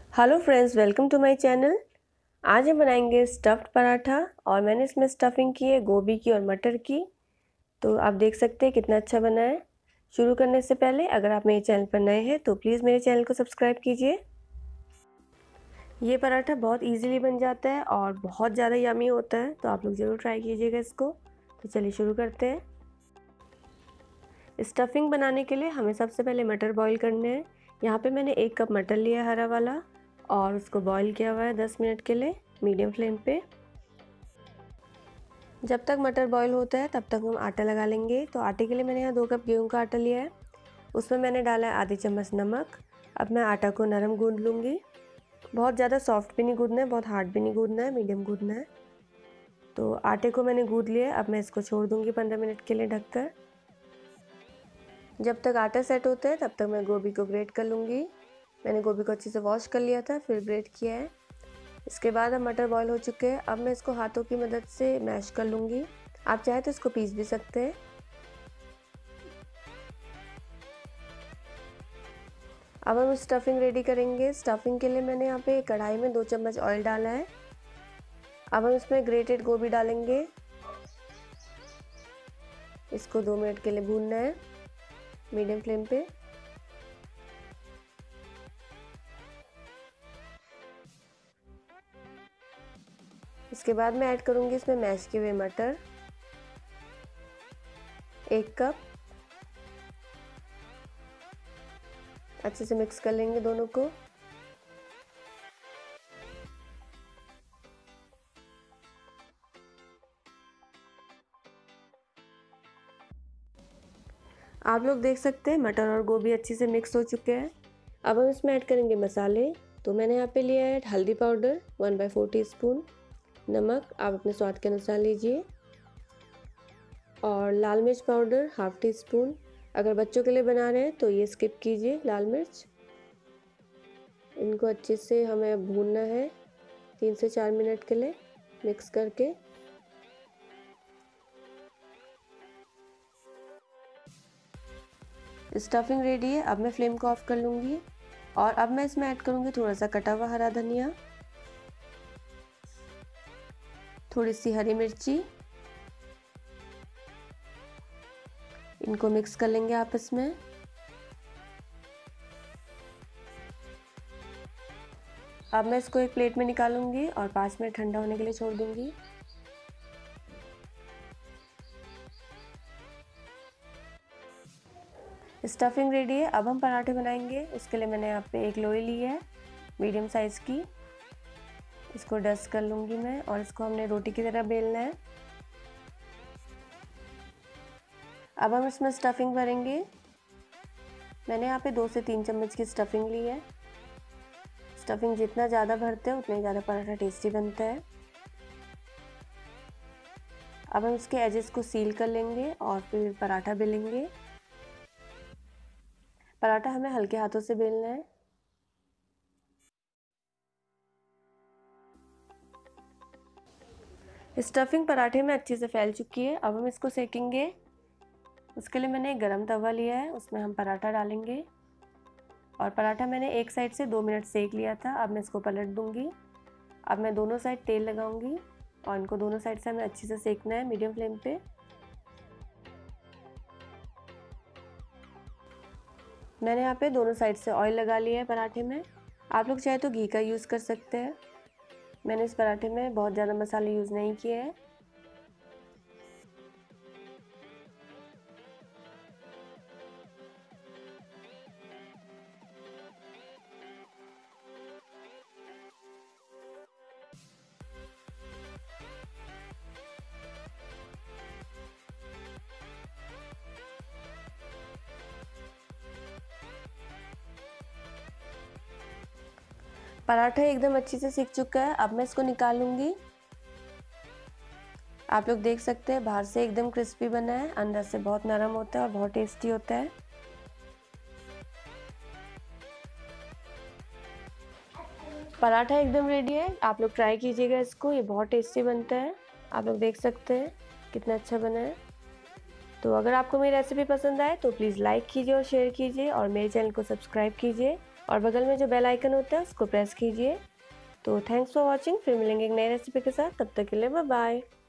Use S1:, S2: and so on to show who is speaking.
S1: Hello friends, welcome to my channel. आज हम बनाएंगे स्टफ्ड पराठा और मैंने इसमें स्टफिंग की है गोभी की और मटर की। तो आप देख सकते हैं कितना अच्छा बना है। शुरू करने से पहले अगर आप मेरे चैनल पर नए हैं तो प्लीज़ मेरे चैनल को सब्सक्राइब कीजिए। ये पराठा बहुत इजीली बन जाता है और बहुत ज़्यादा यमी होता है, तो आप लोग ज़रूर ट्राई कीजिएगा इसको। तो चलिए शुरू करते हैं। स्टफिंग बनाने के लिए हमें सबसे पहले मटर बॉईल करने हैं। यहाँ पे मैंने 1 कप मटर लिया हरा वाला और उसको बॉईल किया हुआ है 10 मिनट के लिए मीडियम फ्लेम पे। जब तक मटर बॉईल होता है तब तक हम आटा लगा लेंगे। तो आटे के लिए मैंने यहाँ 2 कप गेहूं का आटा लिया है, उसमें मैंने डाला है आधी चम्मच नमक। अब मैं आटा को नरम गूंद लूँगी। बहुत ज़्यादा सॉफ्ट भी नहीं गूंदना है, बहुत हार्ड भी नहीं गूंदना है, मीडियम गूंदना है। तो आटे को मैंने गूंद लिया है। अब मैं इसको छोड़ दूँगी 15 मिनट के लिए ढककर। जब तक आटा सेट होता है तब तक मैं गोभी को ग्रेट कर लूँगी। मैंने गोभी को अच्छे से वॉश कर लिया था, फिर ग्रेट किया है। इसके बाद अब मटर बॉईल हो चुके हैं। अब मैं इसको हाथों की मदद से मैश कर लूँगी। आप चाहे तो इसको पीस भी सकते हैं। अब हम स्टफिंग रेडी करेंगे। स्टफिंग के लिए मैंने यहाँ पे कढ़ाई में 2 चम्मच ऑयल डाला है। अब हम इसमें ग्रेटेड गोभी डालेंगे। इसको 2 मिनट के लिए भूनना है मीडियम फ्लेम पे। इसके बाद मैं ऐड करूँगी इसमें मैश किए हुए मटर 1 कप। अच्छे से मिक्स कर लेंगे दोनों को। आप लोग देख सकते हैं मटर और गोभी अच्छे से मिक्स हो चुके हैं। अब हम इसमें ऐड करेंगे मसाले। तो मैंने यहाँ पे लिया है हल्दी पाउडर 1/4 टीस्पून, नमक आप अपने स्वाद के अनुसार लीजिए, और लाल मिर्च पाउडर ½ टीस्पून। अगर बच्चों के लिए बना रहे हैं तो ये स्किप कीजिए लाल मिर्च। इनको अच्छे से हमें भूनना है 3 से 4 मिनट के लिए मिक्स करके। स्टफिंग रेडी है। अब मैं फ्लेम को ऑफ कर लूँगी और अब मैं इसमें ऐड करूँगी थोड़ा सा कटा हुआ हरा धनिया, थोड़ी सी हरी मिर्ची। इनको मिक्स कर लेंगे आपस में। अब मैं इसको एक प्लेट में निकालूंगी और 5 मिनट ठंडा होने के लिए छोड़ दूंगी। स्टफिंग रेडी है। अब हम पराठे बनाएंगे। उसके लिए मैंने यहाँ पे एक लोई ली है मीडियम साइज़ की। इसको डस्ट कर लूँगी मैं और इसको हमने रोटी की तरह बेलना है। अब हम इसमें स्टफिंग भरेंगे। मैंने यहाँ पे 2 से 3 चम्मच की स्टफिंग ली है। स्टफिंग जितना ज़्यादा भरते हैं उतना ही ज़्यादा पराठा टेस्टी बनता है। अब हम इसके एजेस को सील कर लेंगे और फिर पराठा बेलेंगे। पराठा हमें हल्के हाथों से बेलना है। स्टफिंग पराठे में अच्छे से फैल चुकी है। अब हम इसको सेकेंगे। उसके लिए मैंने एक गरम तवा लिया है, उसमें हम पराठा डालेंगे और पराठा मैंने एक साइड से 2 मिनट सेक लिया था। अब मैं इसको पलट दूंगी। अब मैं दोनों साइड तेल लगाऊंगी और इनको दोनों साइड से हमें अच्छे से सेकना है मीडियम फ्लेम पे। मैंने यहाँ पे दोनों साइड से ऑयल लगा लिया है पराठे में। आप लोग चाहे तो घी का यूज़ कर सकते हैं। मैंने इस पराठे में बहुत ज़्यादा मसाले यूज़ नहीं किए हैं। पराठा एकदम अच्छे से सिक चुका है। अब मैं इसको निकालूंगी। आप लोग देख सकते हैं बाहर से एकदम क्रिस्पी बना है, अंदर से बहुत नरम होता है और बहुत टेस्टी होता है। पराठा एकदम रेडी है। आप लोग ट्राई कीजिएगा इसको, ये बहुत टेस्टी बनता है। आप लोग देख सकते हैं कितना अच्छा बना है। तो अगर आपको मेरी रेसिपी पसंद आए तो प्लीज़ लाइक कीजिए और शेयर कीजिए और मेरे चैनल को सब्सक्राइब कीजिए और बगल में जो बेल आइकन होता है उसको प्रेस कीजिए। तो थैंक्स फॉर वॉचिंग। फिर मिलेंगे एक नई रेसिपी के साथ, तब तक के लिए बाय बाय।